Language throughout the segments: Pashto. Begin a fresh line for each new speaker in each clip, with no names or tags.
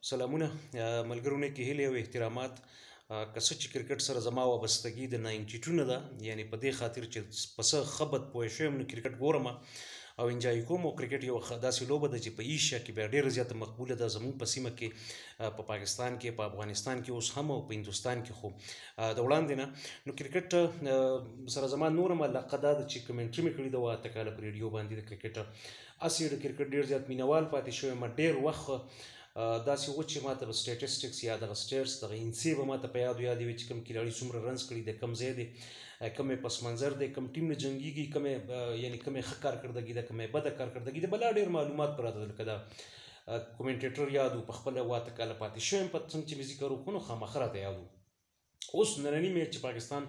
سلامونه ملګرو نه کې هیله او احترامات که څه چې کرکټ سره زما وابستګي د 92 نه ده یعنی په دې خاطر چې پس خبت پوه شوم نو کرکټ ګورم او انجوای کوم او کرکټ یو داسې لوبه ده چې په ایشیا کې بیا ډېره زیاته مقبوله ده زموږ په سیمه کې په پاکستان کې په افغانستان کې اوس هم او په هندوستان کې خو د وړاندې نه نو کرکټ سره زما نورم علاقه ده چې کمنټري مې کړې ده واته کاله په ریډیو باندې د کرکټ اسې د کرکټ ډېر زیات مینوال پاتې شوی ما ډېر وخت داسې و چې ماته به سټیټسټکس یا دغه سټیټس دغه انسی به ماته په یاد وي چې کوم کلاړي څومره رنز کړي د کم ځای دی کومې پس منظر دی کوم ټیم نه جنګیږي کومې یعنی کومې ښه کارکردګي ده کومې بده کارکردګي ده بلا ډېر معلومات پراته ده لکه دا کومنټیټر یاد و په خپله واته کاله پاتې شوی یم په څنګه چې مې ذکر وکړو نو خامخا راته یاد و اوس نننی میچ چې پاکستان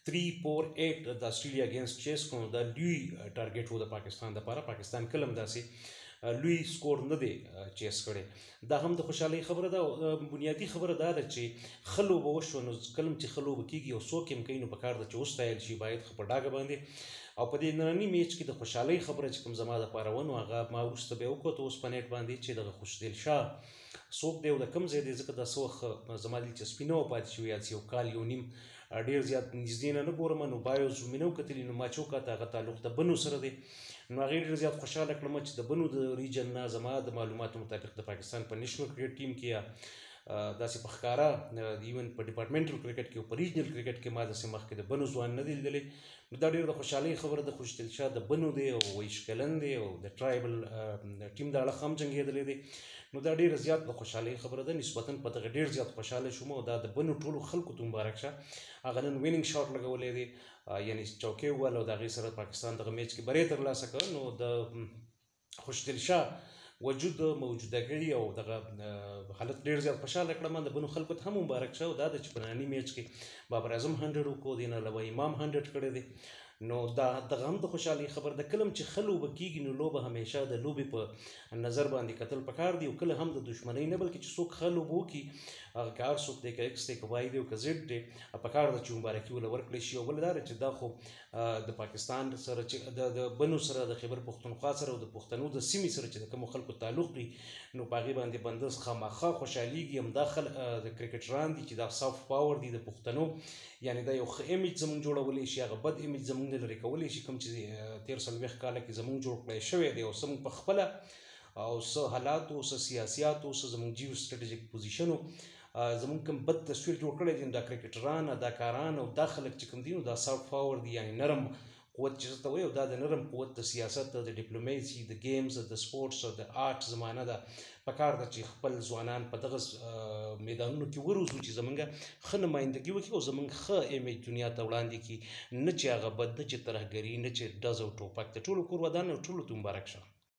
3-4-8 د استرالیا اگینسټ چیس کوم دا لوی ټارګټ و د پاکستان دپاره پاکستان کله هم داسې لوی سکور نه دی چیس کړی دا هم د خوشحالۍ خبره ده بنیادي خبره دا ده چې ښه لوبه وشوه نو کله هم چې ښه لوبه کېږي او څوک هم کوي نو پکار ده چې وستایل شي باید ښه په ډاګه باندې او په دې ننني میچ کې د خوشحالۍ خبره چې کوم زما دپاره وه نو هغه ما وروسته بیا وکتو اوس په نیټ باندې چې دغه خوشدل شاه څوک دی او د کوم ځای دی ځکه دا څه وخت زما دلچسپي نه وه پاتې شوې یاد یو کال یو نیم ډېر زیات نږدې نه ګورم نو بایوز مې نه وکتلي نو ما چې وکاته هغه تعلق د بنو سره دی نو هغې ډېر زیات خوشحاله کړم چې د بنو د ریجن نه زما د معلوماتو مطابق د پاکستان په نیشنل کرکټ ټیم کې یا داسې په ښکاره ایون په ډپارټمنټل کرکټ کې او په ریجنل کرکټ کې ما داسې مخکې د بنو ځوان نه دی لیدلی نو دا ډېر د خوشحالۍ خبره ده خوشدل شاه د بنو دی او ویش کلن دی او د ټرایبل ټیم د اړخ هم جنګېدلی دی نو دا ډېره زیات د خوشحالۍ خبره ده نسبتا په دغه ډېر زیات خوشحاله شوم او دا د بنو ټولو خلکو ته مبارک شه هغه نن ویننګ شاټ لګولی دی یعنی چوکۍ ووهل او د هغې سره پاکستان دغه میچ کې بری ترلاسه کړه نو د خوشدل شاه وجود موجودګۍ او دغه حالت ډېر زیات خوشحاله کړم د بنو خلکو ته هم مبارک شه او دا ده چې په ننني میچ کې بابر اعظم 100 وکړو دې نه علاوه امام 100 کړی دی نو دا دغه هم د خوشحالۍ خبر ده کله هم چې ښه لوبه کېږي نو لوبه همیشه د لوبې په نظر باندې کتل پکار دی او کله هم د دښمنۍ نه بلکې چې څوک ښه لوبه وکړي هغه که هر څوک دی که ایکس دی که وای دی او که زیډ دی پکار ده چې مبارکي ورله ورکړی شي او بله دا ده چې دا خو د پاکستان سره چې د بنو سره د خیبر پښتونخوا سره او د پښتنو د سیمې سره چې د کومو خلکو تعلق دی نو په هغې باندې بندس خامخا خوشحالېږي همدا د کرکټران دي چې دا سافټ پاور دي د پښتنو یعنی دا یو ښه ایمیج زموږ جوړولی شي هغه بد ایمیج زموږ نه لرې کولی شي کوم چې 13 کاله کې زموږ جوړ کړی شوی دی او څه موږ په خپله او څه حالاتو څه سیاسیاتو څه زموږ جیو سټریټیژیک پوزیشنو زموږ کوم بد تصویر جوړ کړی دی دا کرکټران اداکاران او دا خلک چې کوم دي نو دا سافټ پاور دی یعنی نرم قوت چې ته وایي او دا د نرم قوت د سیاست د ډیپلوماسي د گیمز د سپورټس او د آرټ زمانه ده پکار ده چې خپل ځوانان په دغه میدانونو کې وروزو چې زمونږ ښه نمایندګي وکړي او زمونږ ښه ایمیج دنیا ته وړاندې کړي نه چې هغه بد نه چې ترهګري نه چې ډز او ټوپک د ټولو کور ودان او ټولو ته مبارک شه